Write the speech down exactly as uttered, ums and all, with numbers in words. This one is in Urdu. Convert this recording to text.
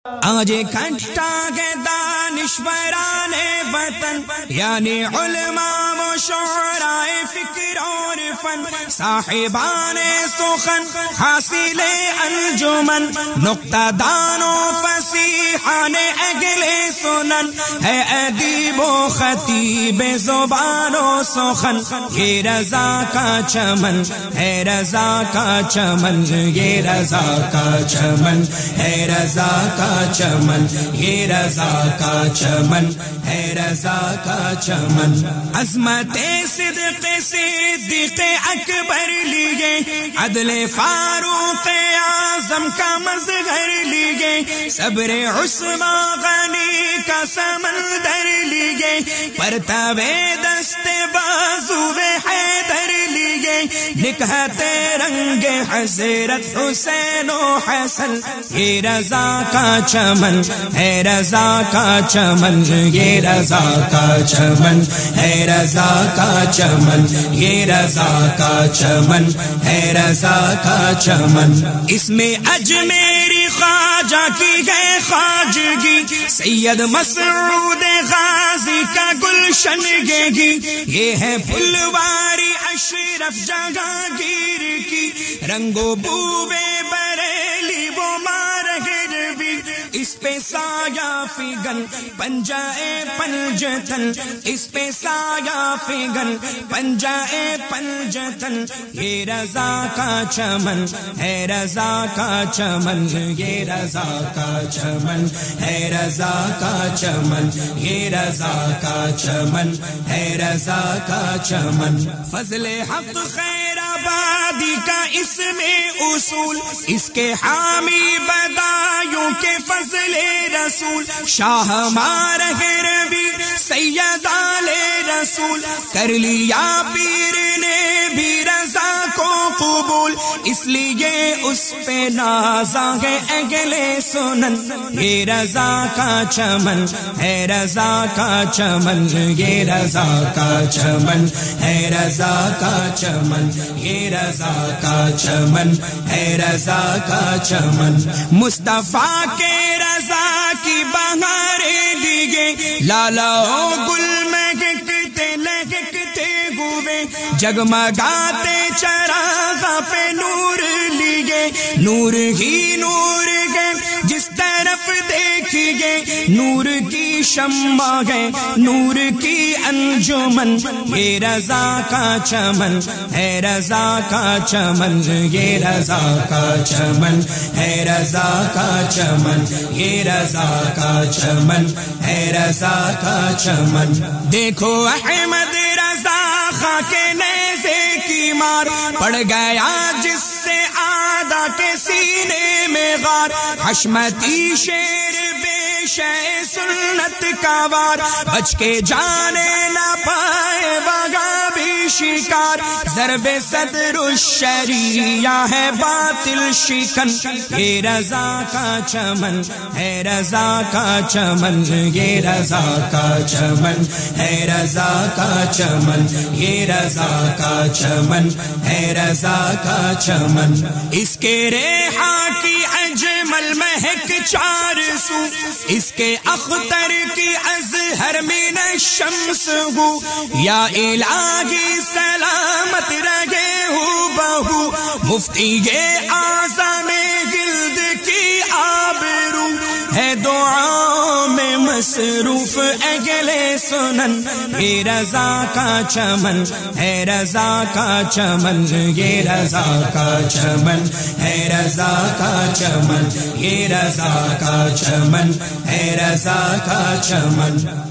آج اکٹھا کے دانشوران وطن یعنی علماء و شعراء فکر اور فن، صاحبان سخن حاصل انجمن، نقطہ دانوں فصیحان اگل سنن، ہے ادیب و خطیب زبان و سخن، یہ رضا کا چمن ہے رضا کا چمن، یہ رضا کا چمن ہے رضا کا چمن، یہ رضا کا چمن ہے رضا کا چمن۔ عظمت صدق صدیق اکبر لیے، عدل فاروق اعظم کا مظہر لیے، صبر عثمان غنی کا سمندر لیے، پرتو دست بازو حیدر لیے، نکہت رنگ حضرت حسین و حسن، یہ رضا کا چمن ہے رضا کا چمن، یہ رضا کا چمن ہے رضا کا چمن، یہ رضا کا چمن ہے رضا کا چمن۔ اس میں اجمیری خواجہ کی ہے خواجگی، سید مسعود غازی کا گلشن گی، یہ ہے پھلواری اشرف جہانگیر کی، رنگو بوے بریلی وہ مارہر بھی، اس پہ سایہ فگن پنجائے پنجتن، اس پہ سایہ فگن پنجائے پنجتن، یہ رضا کا چمن ہے رضا کا چمن، یہ رضا کا چمن ہے رضا کا چمن، یہ رضا کا چمن ہے رضا کا چمن۔ فضل حق خیر آبادی کا اس میں اصول، اس کے حامی بدایوں کے فضل رسول، شاہ مارہر بھی سید آل رسول، کر لیا پیر نے بھی رضا کو قبول، اس لیے اس پہ نازا ہے اگل سنن، یہ رضا کا چمن ہے رضا کا چمن، یہ رضا کا چمن ہے رضا کا چمن، یہ رضا کا چمن ہے رضا کا چمن۔ مصطفیٰ کے رضا کی بہاریں لیے، لالا گل مہکتے لہکتے ہوئے، جگمگاتے چراغ پہ نور لیے، نور ہی نور ہے جس طرف دیکھیے، نور کی شمع ہے نور کی انجمن، یہ رضا کا چمن ہے رضا کا چمن، یہ رضا کا چمن ہے رضا کا چمن، یہ رضا کا چمن ہے رضا کا چمن۔ دیکھو احمد رضا خاں کے نیزے کی مار، پڑ گیا جس سے آدھا کے سینے میں غار، حشمتی شیر بے شے سنت کا وار، بچ کے جانے نہ پائے وہاں بھی شکار، ضرب صدر الشریعہ ہے باطل شکن، یہ رضا کا چمن ہے رضا کا چمن، یہ رضا کا چمن ہے رضا کا چمن، یہ رضا کا چمن ہے رضا کا چمن۔ اس کے ریحا کی اجمل مہک چار سو، اس کے اختر کی ازہر من الشمس ہو، یا الہی سلامت رہے ہو بہو، مفتی اعظم گلد کی آبرو، ہے دعا میں مصروف اگل سنن، یہ رضا کا چمن ہے رضا کا چمن، یہ رضا کا چمن ہے رضا کا چمن، یہ رضا کا چمن ہے رضا کا چمن۔